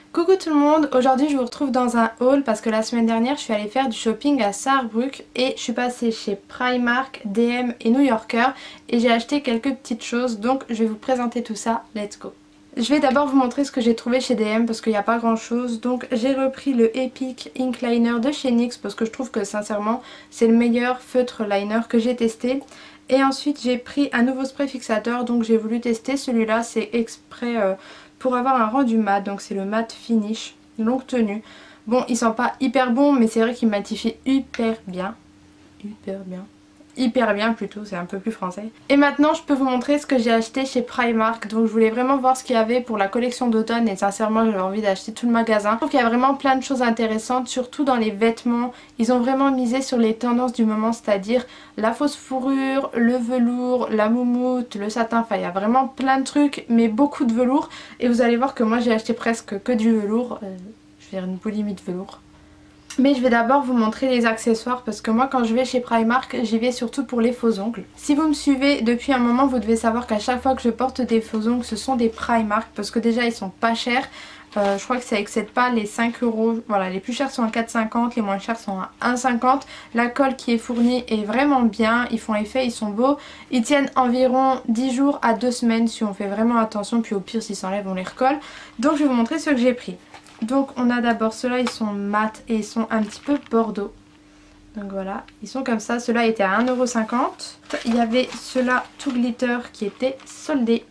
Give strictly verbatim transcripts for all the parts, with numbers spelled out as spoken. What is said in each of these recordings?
Coucou tout le monde, aujourd'hui je vous retrouve dans un haul parce que la semaine dernière je suis allée faire du shopping à Saarbrück et je suis passée chez Primark, D M et New Yorker et j'ai acheté quelques petites choses, donc je vais vous présenter tout ça, let's go. Je vais d'abord vous montrer ce que j'ai trouvé chez D M parce qu'il n'y a pas grand chose. Donc j'ai repris le Epic Ink Liner de chez N Y X parce que je trouve que sincèrement c'est le meilleur feutre liner que j'ai testé. Et ensuite j'ai pris un nouveau spray fixateur, donc j'ai voulu tester celui-là, c'est exprès euh, pour avoir un rendu mat, donc c'est le Matte Finish longue tenue. Bon, il sent pas hyper bon mais c'est vrai qu'il matifie hyper bien, hyper bien. hyper bien plutôt, c'est un peu plus français. Et maintenant je peux vous montrer ce que j'ai acheté chez Primark. Donc je voulais vraiment voir ce qu'il y avait pour la collection d'automne et sincèrement j'avais envie d'acheter tout le magasin. Je trouve qu'il y a vraiment plein de choses intéressantes, surtout dans les vêtements. Ils ont vraiment misé sur les tendances du moment, c'est-à-dire la fausse fourrure, le velours, la moumoute, le satin. Enfin il y a vraiment plein de trucs mais beaucoup de velours. Et vous allez voir que moi j'ai acheté presque que du velours. Euh, je vais dire une boulimie de velours. Mais je vais d'abord vous montrer les accessoires parce que moi quand je vais chez Primark j'y vais surtout pour les faux ongles. Si vous me suivez depuis un moment vous devez savoir qu'à chaque fois que je porte des faux ongles ce sont des Primark parce que déjà ils sont pas chers. Euh, je crois que ça excède pas les cinq euros. Voilà, les plus chers sont à quatre cinquante, les moins chers sont à un cinquante. La colle qui est fournie est vraiment bien, ils font effet, ils sont beaux. Ils tiennent environ dix jours à deux semaines si on fait vraiment attention, puis au pire s'ils s'enlèvent on les recolle. Donc je vais vous montrer ce que j'ai pris. Donc on a d'abord ceux-là, ils sont mat et ils sont un petit peu bordeaux. Donc voilà, ils sont comme ça. Ceux-là étaient à un euro cinquante. Il y avait ceux-là tout glitter qui étaient soldés.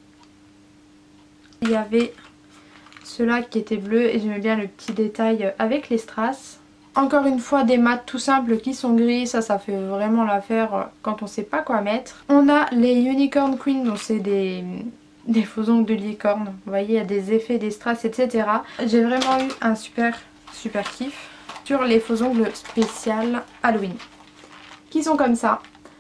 Il y avait ceux-là qui étaient bleus et j'aimais bien le petit détail avec les strass. Encore une fois des mats tout simples qui sont gris, ça ça fait vraiment l'affaire quand on sait pas quoi mettre. On a les Unicorn Queen, donc c'est des... des faux ongles de licorne, vous voyez il y a des effets, des strass, et cetera. J'ai vraiment eu un super super kiff sur les faux ongles spécial Halloween qui sont comme ça.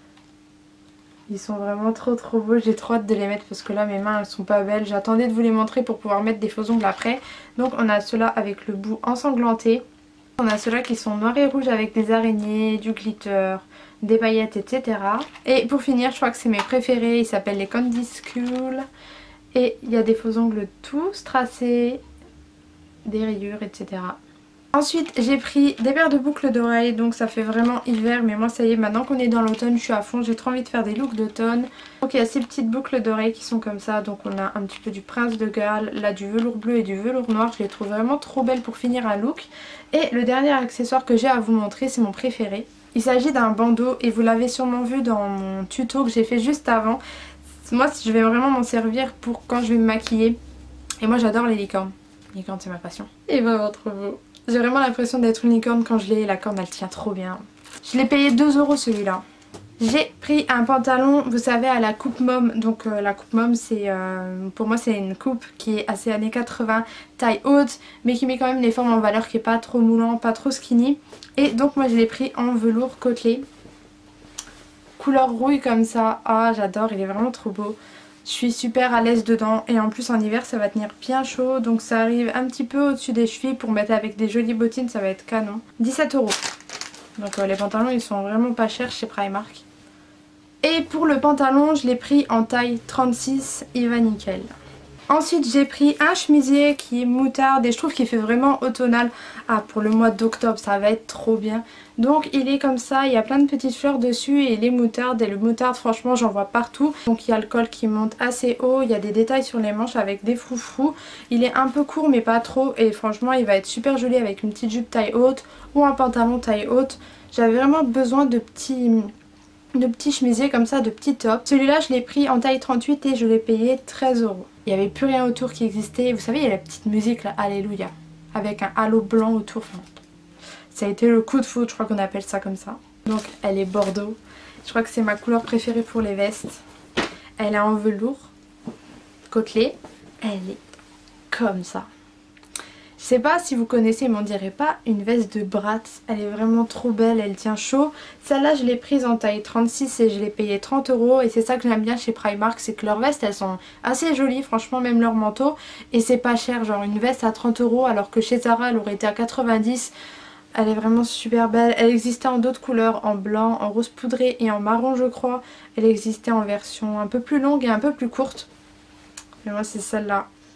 Ils sont vraiment trop trop beaux, j'ai trop hâte de les mettre parce que là mes mains elles sont pas belles. J'attendais de vous les montrer pour pouvoir mettre des faux ongles après. Donc on a ceux-là avec le bout ensanglanté. On a ceux-là qui sont noirs et rouges avec des araignées, du glitter, des paillettes, et cetera. Et pour finir, je crois que c'est mes préférés, ils s'appellent les Candy School. Et il y a des faux ongles tous tracés, des rayures, et cetera. Ensuite, j'ai pris des paires de boucles d'oreilles, donc ça fait vraiment hiver, mais moi ça y est, maintenant qu'on est dans l'automne, je suis à fond, j'ai trop envie de faire des looks d'automne. Donc il y a ces petites boucles d'oreilles qui sont comme ça, donc on a un petit peu du Prince de Galles, là du velours bleu et du velours noir, je les trouve vraiment trop belles pour finir un look. Et le dernier accessoire que j'ai à vous montrer, c'est mon préféré. Il s'agit d'un bandeau et vous l'avez sûrement vu dans mon tuto que j'ai fait juste avant. Moi je vais vraiment m'en servir pour quand je vais me maquiller. Et moi j'adore les licornes. Les licornes c'est ma passion. Et vraiment trop beau. J'ai vraiment l'impression d'être une licorne quand je l'ai, la corne elle tient trop bien. Je l'ai payé deux euros celui-là. J'ai pris un pantalon, vous savez, à la coupe mom. Donc euh, la coupe mom c'est, euh, pour moi c'est une coupe qui est assez années quatre-vingts, taille haute, mais qui met quand même les formes en valeur, qui est pas trop moulant, pas trop skinny. Et donc moi je l'ai pris en velours côtelé. Couleur rouille comme ça, ah j'adore, il est vraiment trop beau. Je suis super à l'aise dedans et en plus en hiver ça va tenir bien chaud, donc ça arrive un petit peu au-dessus des chevilles pour mettre avec des jolies bottines, ça va être canon. dix-sept euros. Donc euh, les pantalons ils sont vraiment pas chers chez Primark. Et pour le pantalon je l'ai pris en taille trente-six, il va nickel. Ensuite j'ai pris un chemisier qui est moutarde et je trouve qu'il fait vraiment automnal. Ah, pour le mois d'octobre ça va être trop bien. Donc il est comme ça, il y a plein de petites fleurs dessus et les moutardes. Et le moutarde franchement j'en vois partout. Donc il y a le col qui monte assez haut, il y a des détails sur les manches avec des froufrous. Il est un peu court mais pas trop et franchement il va être super joli avec une petite jupe taille haute ou un pantalon taille haute. J'avais vraiment besoin de petits... de petits chemisiers comme ça, de petits tops. Celui-là je l'ai pris en taille trente-huit et je l'ai payé treize euros. Il n'y avait plus rien autour qui existait. Vous savez il y a la petite musique là, Alléluia, avec un halo blanc autour. Enfin, ça a été le coup de foudre, je crois qu'on appelle ça comme ça. Donc elle est bordeaux. Je crois que c'est ma couleur préférée pour les vestes. Elle est en velours côtelé. Elle est comme ça. Je sais pas si vous connaissez, mais on dirait pas une veste de Bratz. Elle est vraiment trop belle, elle tient chaud. Celle-là je l'ai prise en taille trente-six et je l'ai payée trente euros. Et c'est ça que j'aime bien chez Primark, c'est que leurs vestes elles sont assez jolies, franchement même leur manteau. Et c'est pas cher, genre une veste à trente euros alors que chez Zara elle aurait été à quatre-vingt-dix. Elle est vraiment super belle. Elle existait en d'autres couleurs, en blanc, en rose poudré et en marron je crois. Elle existait en version un peu plus longue et un peu plus courte. Et moi c'est celle-là.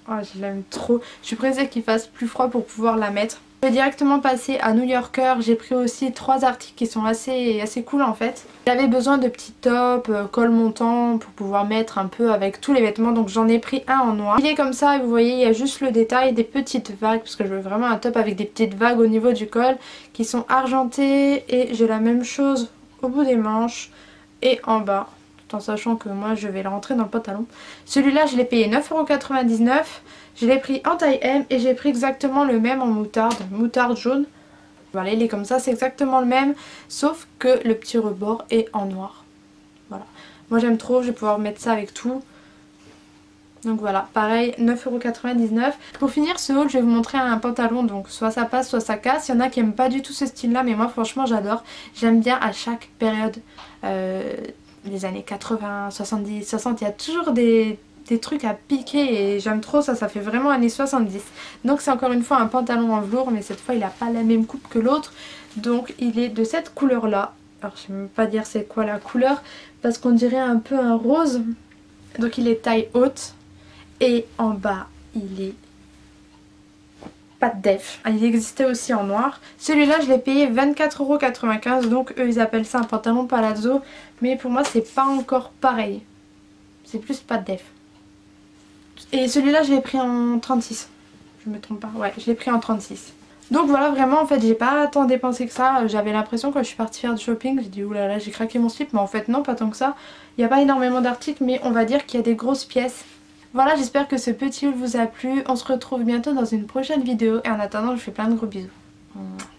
Oh, je l'aime trop. Je suis pressée qu'il fasse plus froid pour pouvoir la mettre. Je vais directement passer à New Yorker. J'ai pris aussi trois articles qui sont assez, assez cool en fait. J'avais besoin de petits tops, euh, col montant pour pouvoir mettre un peu avec tous les vêtements. Donc j'en ai pris un en noir. Il est comme ça et vous voyez il y a juste le détail des petites vagues. Parce que je veux vraiment un top avec des petites vagues au niveau du col qui sont argentées. Et j'ai la même chose au bout des manches et en bas. Tout en sachant que moi je vais le rentrer dans le pantalon. Celui-là je l'ai payé neuf euros quatre-vingt-dix-neuf. Je l'ai pris en taille M et j'ai pris exactement le même en moutarde, moutarde jaune. Voilà, il est comme ça, c'est exactement le même, sauf que le petit rebord est en noir. Voilà, moi j'aime trop, je vais pouvoir mettre ça avec tout. Donc voilà, pareil, neuf euros quatre-vingt-dix-neuf. Pour finir ce haul, je vais vous montrer un pantalon, donc soit ça passe, soit ça casse. Il y en a qui n'aiment pas du tout ce style-là, mais moi franchement j'adore. J'aime bien à chaque période, euh, les années quatre-vingts, soixante-dix, soixante, il y a toujours des... des trucs à piquer et j'aime trop ça, ça fait vraiment années soixante-dix. Donc c'est encore une fois un pantalon en velours, mais cette fois il n'a pas la même coupe que l'autre. Donc il est de cette couleur là. Alors je ne sais même pas dire c'est quoi la couleur parce qu'on dirait un peu un rose. Donc il est taille haute et en bas il est pas de def. Il existait aussi en noir. Celui-là je l'ai payé vingt-quatre euros quatre-vingt-quinze, donc eux ils appellent ça un pantalon palazzo, mais pour moi c'est pas encore pareil. C'est plus pas de def. Et celui-là je l'ai pris en trente-six. Je me trompe pas, ouais je l'ai pris en trente-six. Donc voilà, vraiment en fait j'ai pas tant dépensé que ça. J'avais l'impression quand je suis partie faire du shopping, j'ai dit oulala j'ai craqué mon slip, mais en fait non, pas tant que ça. Il n'y a pas énormément d'articles, mais on va dire qu'il y a des grosses pièces. Voilà, j'espère que ce petit haul vous a plu. On se retrouve bientôt dans une prochaine vidéo et en attendant je vous fais plein de gros bisous.